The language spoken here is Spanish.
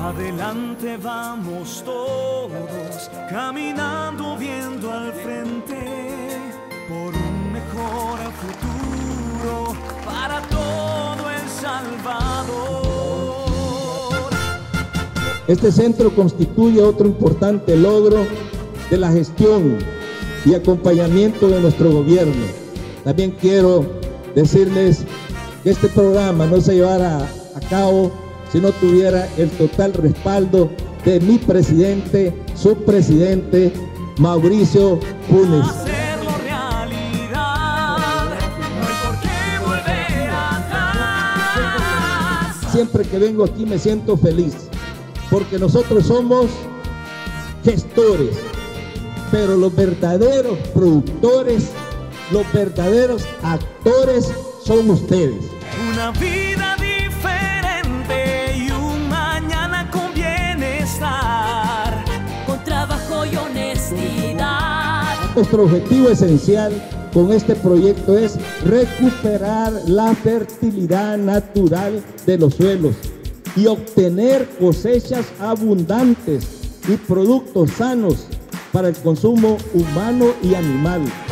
Adelante vamos todos, caminando viendo al frente, por un mejor futuro para todo El Salvador. Este centro constituye otro importante logro de la gestión y acompañamiento de nuestro gobierno. También quiero decirles que este programa no se llevara a cabo si no tuviera el total respaldo de mi presidente, su presidente, Mauricio Funes. Hacerlo realidad, no hay por qué volver atrás. Siempre que vengo aquí me siento feliz, porque nosotros somos gestores, pero los verdaderos productores, los verdaderos actores son ustedes. Una vida diferente y un mañana con bienestar, con trabajo y honestidad. Nuestro objetivo esencial con este proyecto es recuperar la fertilidad natural de los suelos y obtener cosechas abundantes y productos sanos para el consumo humano y animal.